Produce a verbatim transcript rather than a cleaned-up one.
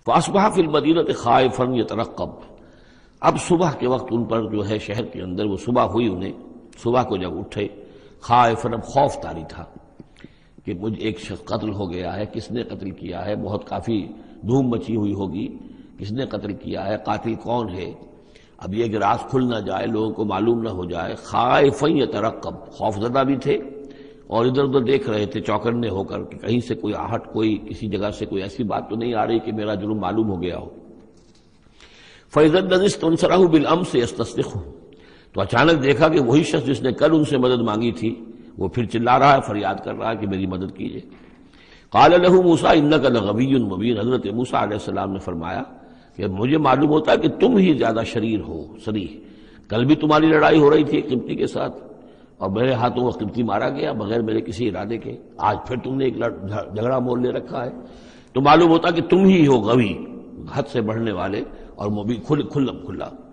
فاصبح فی المدینۃ خائفا یترقب، اب صبح کے وقت ان پر جو ہے شہر کے اندر وہ صبح ہوئی، انہیں صبح کو جب اٹھے خائفا، اب خوف طاری تھا کہ مجھ ایک شخص قتل ہو گیا ہے، کس نے قتل کیا ہے، بہت کافی دھوم مچی ہوئی ہوگی، کس نے قتل کیا ہے، قاتل کون ہے، اب یہ کہ راز کھل نہ جائے، لوگوں کو معلوم نہ ہو جائے۔ خائفا یترقب، خوف زدہ بھی تھے اور ادھر ادھر دیکھ رہے تھے چوکنے ہو کر کہ کہیں سے کوئی آہٹ، کوئی کسی جگہ سے کوئی ایسی بات تو نہیں آ رہی کہ میرا جرم معلوم ہو گیا ہو۔ فَإِذَا الَّذِي اسْتَنصَرَهُ بِالْأَمْسِ يَسْتَصْرِخُهُ، تو اچانک دیکھا کہ وہی شخص جس نے کل ان سے مدد مانگی تھی وہ پھر چلا رہا ہے، فریاد کر رہا ہے کہ میری مدد کیجیے۔ قَالَ لَهُ مُوسَىٰ إِنَّكَ لَغَوِيٌّ مُبِينٌ، حضرت موسیٰ علیہ السلام نے فرمایا کہ مجھے معلوم ہوتا ہے کہ تم ہی زیادہ شریر ہو، صریح، کل بھی تمہاری لڑائی ہو رہی تھی ایک قبطی کے ساتھ اور میرے ہاتھوں وہ قبطی مارا گیا بغیر میرے کسی ارادے کے، آج پھر تم نے ایک جھگڑا مول لے رکھا ہے، تو معلوم ہوتا کہ تم ہی ہو غوی، حد سے بڑھنے والے اور مبین، کھلا کھلا